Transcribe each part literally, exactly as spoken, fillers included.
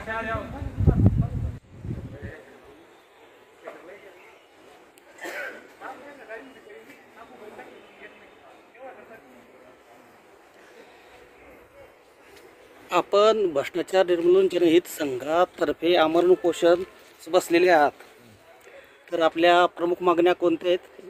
आपण भ्रष्टाचार निर्मूलन जनहित संघातर्फे आमरण उपोषण बसलेले आहात, तर आपल्या प्रमुख मागण्या कोणत्या आहेत?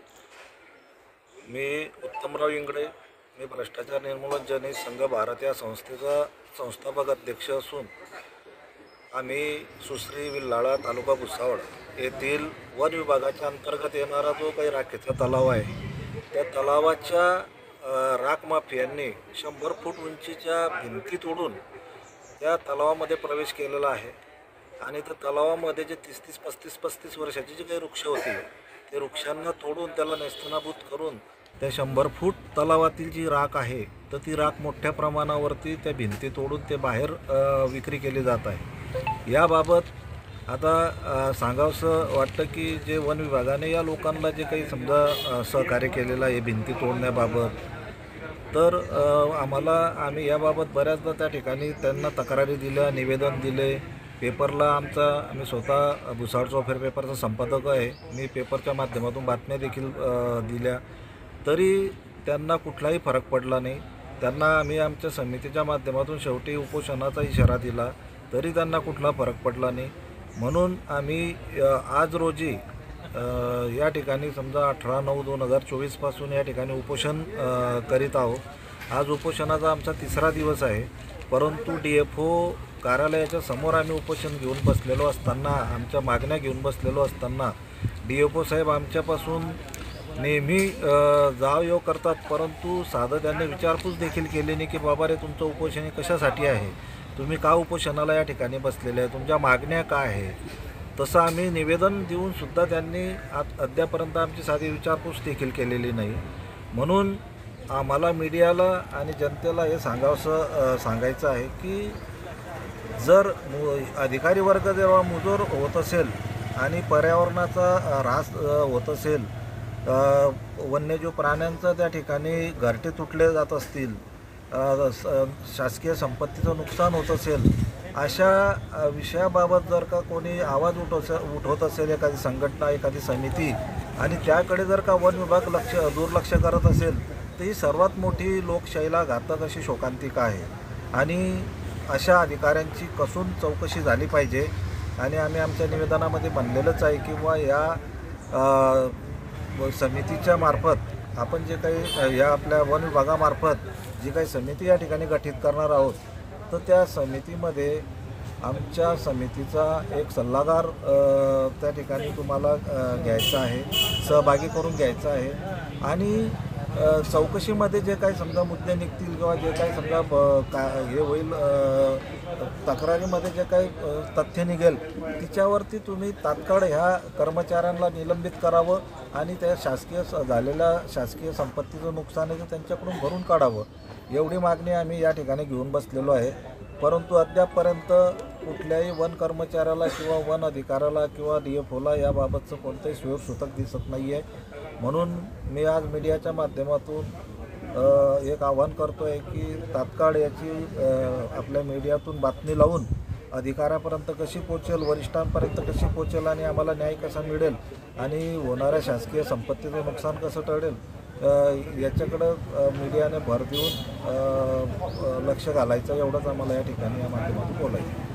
मी उत्तमराव इंगडे, मी भ्रष्टाचार निर्मूलन जनहित संघ भारत या संस्थेचा संस्थापक अध्यक्ष असून आम्ही सुश्री विल्लाळा तालुका भुसावळ येथील वन विभागाच्या अंतर्गत येणारा जो काही राखेचा तलाव आहे, त्या तलावाच्या राख माफियांनी शंभर फूट उंचीच्या भिंती तोडून त्या तलावामध्ये प्रवेश केलेला आहे आणि त्या तलावामध्ये जे तीस तीस पस्तीस पस्तीस वर्षाची जी काही वृक्ष होती ते वृक्षांना तोडून त्याला नेस्तनाबूत करून त्या शंभर फूट तलावातील जी राख आहे तर ती राख मोठ्या प्रमाणावरती त्या भिंती तोडून ते बाहेर विक्री केली जात आहे। याबाबत आता सांगावंसं वाटतं की जे वन विभागाने या लोकांना जे काही समजा सहकार्य केलेलं आहे भिंती तोडण्याबाबत, तर आम्हाला आम्ही याबाबत बऱ्याचदा त्या ठिकाणी त्यांना तक्रारी दिल्या, निवेदन दिले पेपरला। आमचा आम्ही स्वतः भुसावळ चौफेर पेपरचा संपादक आहे, मी पेपरच्या माध्यमातून बातम्या देखील दिल्या, तरी त्यांना कुठलाही फरक पडला नाही। त्यांना आम्ही आमच्या समितीच्या माध्यमातून शेवटी उपोषणाचा इशारा दिला, तरी त्यांना कुठला फरक पडला नाही। म्हणून आम्ही आज रोजी या ठिकाणी समजा अठरा नऊ दोन हजार चोवीसपासून या ठिकाणी उपोषण करीत आहोत। आज उपोषणाचा आमचा तिसरा दिवस आहे, परंतु डी एफ ओ कार्यालयाच्या समोर आम्ही उपोषण घेऊन बसलेलो असताना, आमच्या मागण्या घेऊन बसलेलो असताना डी एफ ओ साहेब आमच्यापासून नेहमी जाव येव करतात, परंतु साधं त्यांनी विचारपूस देखील केली नाही की बाबा रे तुमचं उपोषण हे कशासाठी आहे, तुम्ही का उपोषणाला या ठिकाणी बसलेले आहे, तुमच्या मागण्या काय आहे। तसं आम्ही निवेदन देऊन सुद्धा त्यांनी अद्यापर्यंत आमची साधी विचारपूस देखील केलेली नाही। म्हणून आम्हाला मीडियाला आणि जनतेला हे सांगावंसं सांगायचं आहे की जर अधिकारी वर्ग जेव्हा मुजोर होत असेल आणि पर्यावरणाचा ऱ्हास होत असेल, वन्यजीव प्राण्यांचं त्या ठिकाणी घरटे तुटले जात असतील, शासकीय संपत्तीचं नुकसान होत असेल, अशा विषयाबाबत जर का कोणी आवाज उठव उठवत असेल एखादी संघटना एखादी समिती आणि त्याकडे जर का वन विभाग लक्ष दुर्लक्ष करत असेल, तर ही सर्वात मोठी लोकशाहीला घातक अशी शोकांतिका आहे आणि अशा अधिकाऱ्यांची कसून चौकशी झाली पाहिजे। आणि आम्ही आमच्या निवेदनामध्ये म्हणलेलंच आहे किंवा या समितीच्या मार्फत आपण जे काही या आपल्या वन विभागामार्फत जी काही समिती या ठिकाणी गठीत करणार आहोत, तर त्या समितीमध्ये आमच्या समितीचा एक सल्लागार त्या ठिकाणी तुम्हाला घ्यायचा आहे, सहभागी करून घ्यायचा आहे आणि चौकशीमध्ये जे काही समजा मुद्दे निघतील किंवा जे काही समजा का हे होईल, तक्रारीमध्ये जे काही तथ्य निघेल तिच्यावरती तुम्ही तात्काळ ह्या कर्मचाऱ्यांना निलंबित करावं आणि त्या शासकीय झालेल्या शासकीय संपत्तीचं नुकसान आहे त्यांच्याकडून भरून काढावं, एवढी मागणी आम्ही या ठिकाणी घेऊन बसलेलो आहे। परंतु अद्यापपर्यंत कुठल्याही वन कर्मचाऱ्याला किंवा वन अधिकाऱ्याला किंवा डी एफ ओला याबाबतचं कोणतंही सूतक दिसत नाही आहे। म्हणून मी आज मीडियाच्या माध्यमातून एक आवाहन करतो आहे की तात्काळ याची आपल्या मीडियातून बातमी लावून अधिकाऱ्यापर्यंत कशी पोचेल, वरिष्ठांपर्यंत कशी पोचेल आणि आम्हाला न्याय कसा मिळेल आणि होणाऱ्या शासकीय संपत्तीचं नुकसान कसं टळेल याच्याकडं मीडियाने भर देऊन लक्ष घालायचं, एवढंच आम्हाला या ठिकाणी या माध्यमातून बोलायचं।